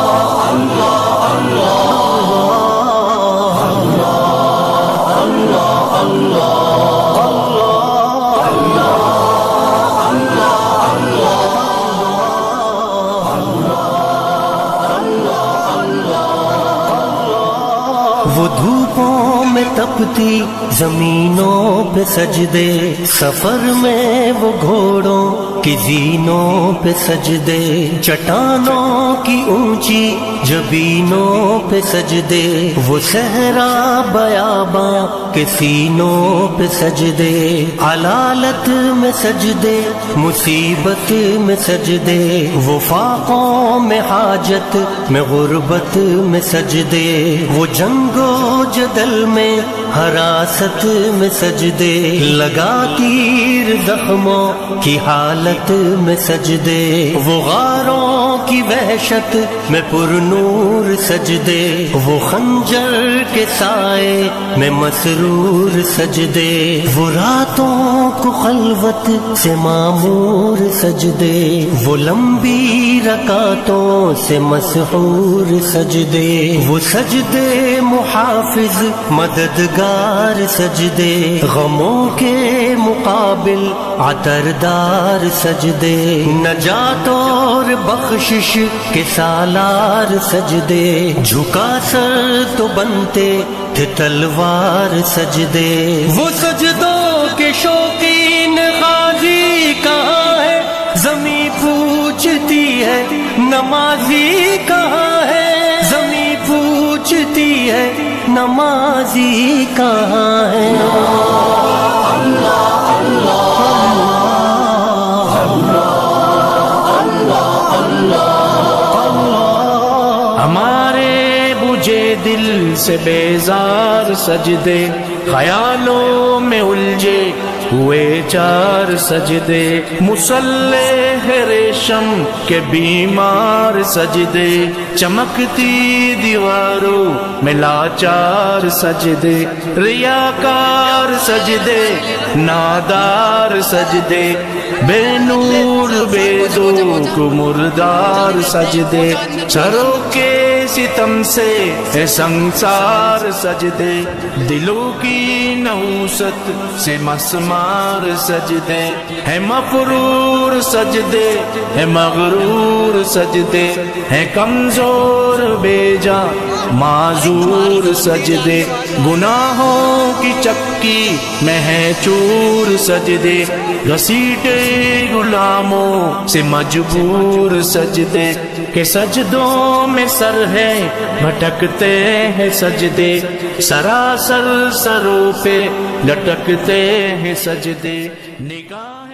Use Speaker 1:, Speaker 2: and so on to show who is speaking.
Speaker 1: وہ دھوپوں میں تپتی زمینوں پہ سجدے، سفر میں وہ گھوڑوں کی زینوں پہ سجدے، چٹانوں کی اونچی جبینوں پہ سجدے، وہ صحرا بیاباں کے سینوں پہ سجدے، علالت میں سجدے مصیبت میں سجدے، وہ فاقوں میں حاجت میں غربت میں سجدے، وہ جنگ و جدل میں حراست میں سجدے، لگا تیر زخموں کی حالت میں سجدے، وہ غاروں کی وحشت میں پرنور سجدے، وہ خنجر کے سائے میں مسرور سجدے، وہ راتوں کو خلوت سے معمور سجدے، وہ لمبی رکعتوں سے مسحور سجدے، وہ سجدے محافظ مددگار سجدے، غموں کے مقابل عطردار سجدے، نجات اور بخشش کے سالار سجدے، جھکا سر تو بنتے تھے تلوار سجدے، وہ سجدوں کے شوقین غازی کہاں ہے، زمیں پوچھتی ہے نمازی کہاں ہے، زمیں پوچھتی ہے نمازی کہاں ہے۔
Speaker 2: ہمارے بجھے دل سے بیزار سجدے، خیالوں میں الجھے ہوئے چار سجدے، مصلح ریشم کے بیمار سجدے، چمکتی دیواروں میں لاچار سجدے، ریاکار سجدے نادار سجدے، بے نور بے ذوق مردار سجدے، سروں کے ستم سے ہے سنسار سجدے، دلوں کی نحوست سے مسمار سجدے، ہے مفرور سجدے ہے مغرور سجدے، ہے کمزور بے جان معذور سجدے، گناہوں کی چکی میں ہے چور سجدے، گھسیٹے غلاموں سے مجبور سجدے، کہ سجدوں میں سر ہے بھٹکتے ہیں سجدے، سراسر سروں پہ لٹکتے ہیں سجدے، نگاہ